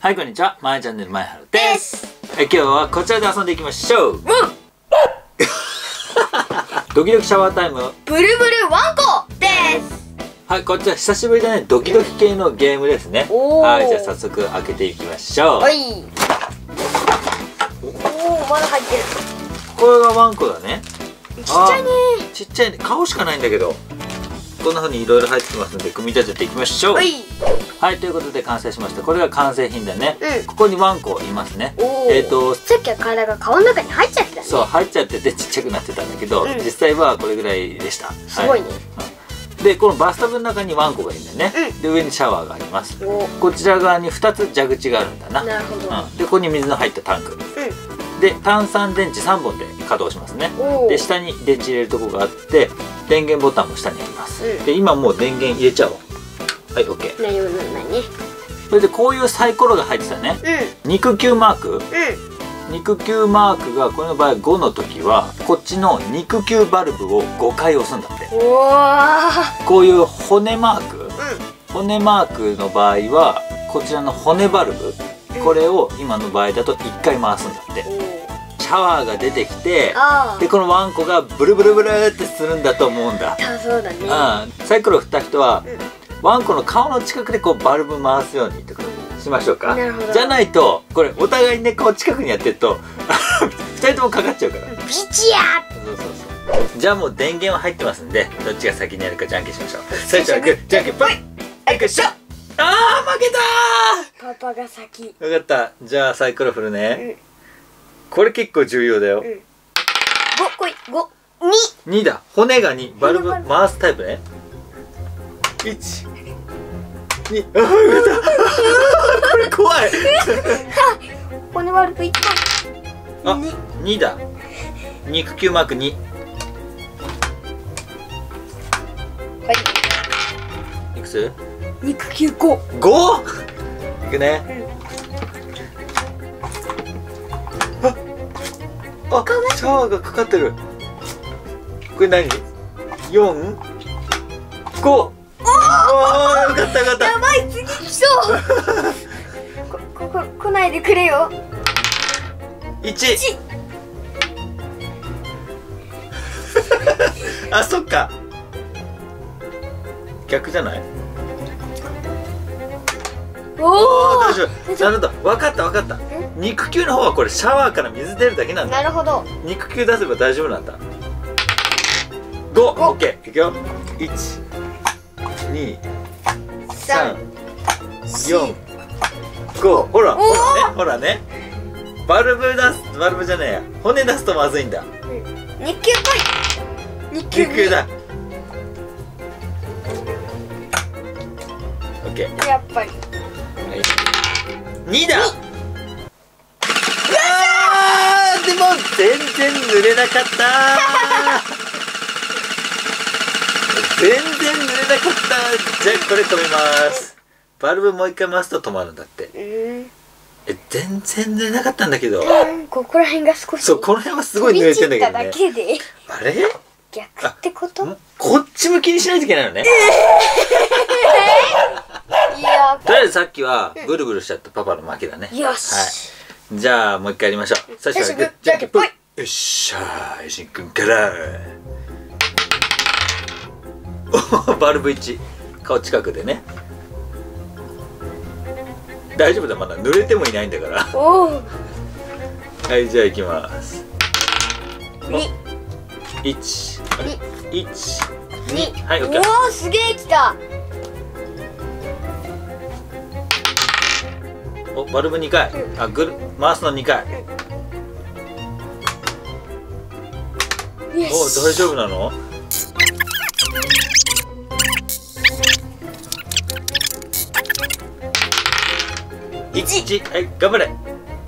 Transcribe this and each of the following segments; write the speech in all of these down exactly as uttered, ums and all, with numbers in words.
はい、こんにちは。まえチャンネルまえはるです。え今日はこちらで遊んでいきましょう。うん、ドキドキシャワータイムブルブルワンコです。 はい、こちら久しぶりだね。ドキドキ系のゲームですね。はい、じゃあ早速開けていきましょう。 はい。おお、まだ入ってる。 これがワンコだね。 ちっちゃいね。 ちっちゃいね。顔しかないんだけど、こんな風にいろいろ入ってきますので組み立てていきましょう。はい、はい、ということで完成しました。これが完成品だね。うん、ここにワンコいますね。えっとさっきは体が顔の中に入っちゃってたね。 そう、入っちゃっててちっちゃくなってたんだけど、うん、実際はこれぐらいでした。 すごいね。 はい、でこのバスタブの中にワンコがいるんだよね。うん、で上にシャワーがあります。こちら側にふたつ蛇口があるんだな。なるほど。うん、でここに水の入ったタンク。うん、で単三電池さんぼんで稼働しますね。で下に電池入れるとこがあって、電源ボタンも下にあります。うん、で今もう電源入れちゃおう。はい、オッケー。 何もないね。 それでこういうサイコロが入ってたね。うん、肉球マーク。うん、肉球マークがこれの場合ごの時はこっちの肉球バルブをごかい押すんだって。おこういう骨マーク、うん、骨マークの場合はこちらの骨バルブ、うん、これを今の場合だといっかい回すんだって。シャワーが出てきて、でこのワンコがブルブルブルってするんだと思うんだ。 あ、そうだね。 うん、サイコロ振った人は、うん、ワンコの顔の近くでこうバルブ回すようにってことにしましょうか。なるほど。じゃないとこれお互いにねこう近くにやってるとふたりともかかっちゃうから。 ビチヤー。 そうそうそう。じゃあもう電源は入ってますんで、どっちが先にやるかじゃんけんしましょう。最初はグーじゃんけんぽい。はい、よっしゃ。あー負けたー。 パパが先。 よかった。じゃあサイコロ振るね。うん、これ結構重要だよ。うん、 ごこいごににだ。骨がに。バルブ回すタイプね。いちに、あーよかったこれ怖い骨バルブいっぽん。 あ、にだ。肉球マークに。 はい。 いくつ？ 肉球ご。 ご？いくね。うん、あ、あ、シャワーがかかってる。これ何？よん？ご。おー、よかったよかった。 やばい、次来そうこ、ここ、来ないでくれよ。 いち。あ、そっか。逆じゃない？おお、どうしよう。なるほど、分かった分かった。肉球の方はこれシャワーから水出るだけなんだ。 なるほど。 肉球出せば大丈夫なんだ。ご、オッケー、いくよ。いち、に、さん、よん、ご。ほら、ほらね、ほらね。バルブ出す、バルブじゃねえや。骨出すとまずいんだ。 肉球っぽい。 肉球だ。オッケー。 やっぱり。 にだ。あー、でも全然濡れなかった全然濡れなかった。じゃあこれ止めます。バルブもう一回回すと止まるんだって。え全然濡れなかったんだけど、 ここら辺が少し、 そう、この辺はすごい濡れてんだけどね。 だけであれ逆ってこと？ こっち向きにしないといけないのね。 いや、 とりあえずさっきはブルブルしちゃったパパの負けだね。 よし、 はい、じゃあもう一回やりましょう。最初はグッじゃんけんぽい。よっしゃー、いしんくんからバルブいち、顔近くでね。大丈夫だ、まだ濡れてもいないんだから。はい、じゃあいきます。に、いち、いち、に、はい、オッケー。 おお、すげえきた。 お、バルブにかい、あ、ぐる回すのにかい。お、大丈夫なの？いち、はい、頑張れ。あ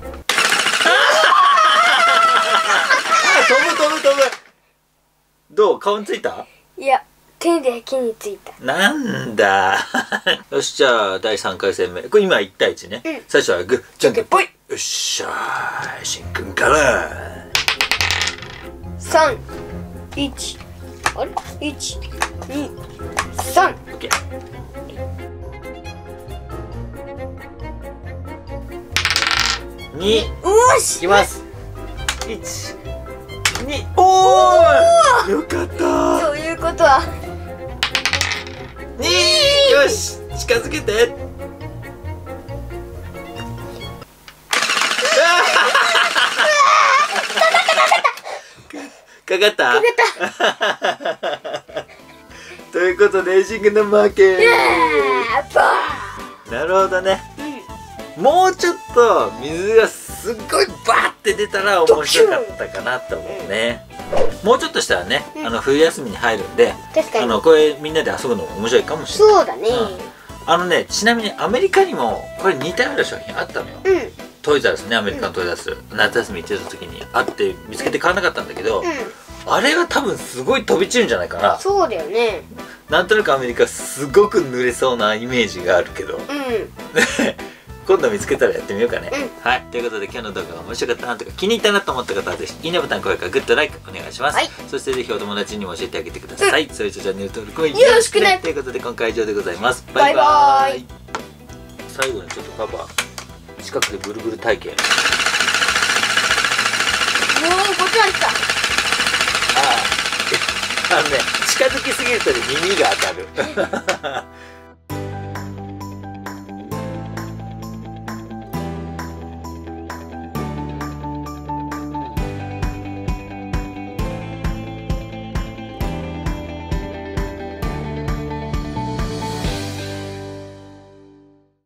あ、飛ぶ飛ぶ飛ぶ。どう？顔についた？ いや、手で木についた。 なんだよし、じゃあだいさんかい戦目。これ今いちたいいちね。うん、最初はグーじゃんけんぽい。よっしゃー、しんくんからさん、いち、あれいち、に、さん。 オッケー。 に。 よし。 いきます。いち、に。おお。よかった。 そういうことは。 に。よし。近づけて。かかった。かかった。ということでエイジングの負け。なるほどね。うん、もうちょっと水がすっごいバーって出たら面白かったかなと思うね。うん、もうちょっとしたらね、うん、あの冬休みに入るんで、あのこれみんなで遊ぶのも面白いかもしれない。 そうだね。 うん、あのね、ちなみにアメリカにもこれ似たような商品あったのよ。うん、トイザらスね、アメリカのトイザらス、うん、夏休み行ってた時にあって見つけて買わなかったんだけど、うん、あれが多分すごい飛び散るんじゃないかな。 そうだよね。 なんとなくアメリカすごく濡れそうなイメージがあるけど、うん、今度見つけたらやってみようかね。うん、はい、ということで今日の動画が面白かったなとか気に入ったなと思った方はぜひいいねボタン、高評価、グッドライクお願いします。はい、そしてぜひお友達にも教えてあげてください。うん、それじゃチャンネル登録もよろしくね。ということで今回は以上でございます。バイバーイ。最後にちょっとパパ近くでブルブル体験。 おお、こっちまで来た。ああ、あのね、近づきすぎると耳が当たる。